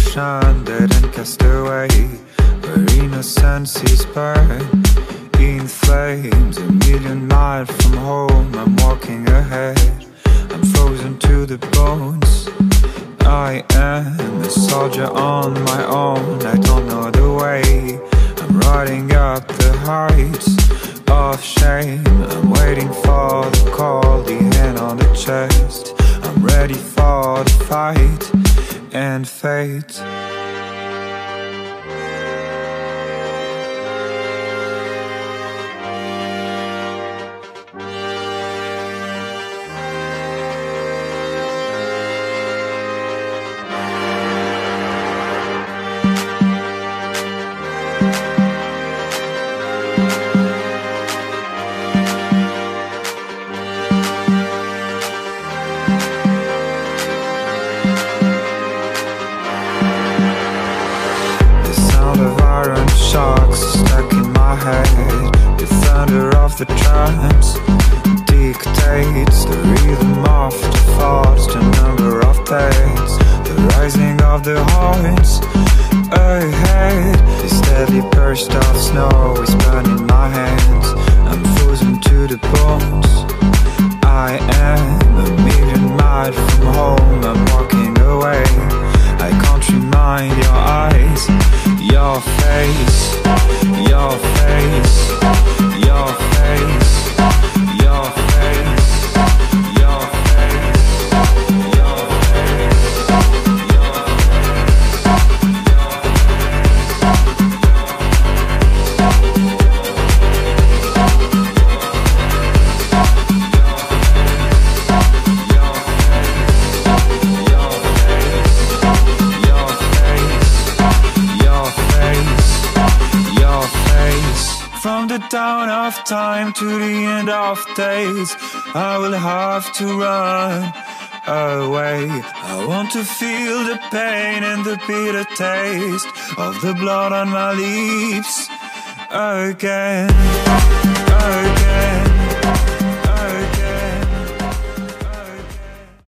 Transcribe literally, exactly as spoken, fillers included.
stranded and cast away, where innocence is burned in flames. A million miles from home, I'm walking ahead. I'm frozen to the bones. I am a soldier on my own. I don't know the way. I'm riding up the heights of shame. I'm waiting for the call, the hand on the chest. I'm ready for the fight and fate. Shocks stuck in my head. The thunder of the drums dictates the rhythm of the thoughts, the number of days, the rising of the horns ahead. The steady burst of snow is burning my hands. I'm frozen to the bones. I am a million miles from home. I'm walking away. I can't remind your eyes, your face, your face, your face, your face, your face, your From the dawn of time to the end of days, I will have to run away. I want to feel the pain and the bitter taste of the blood on my lips again, again.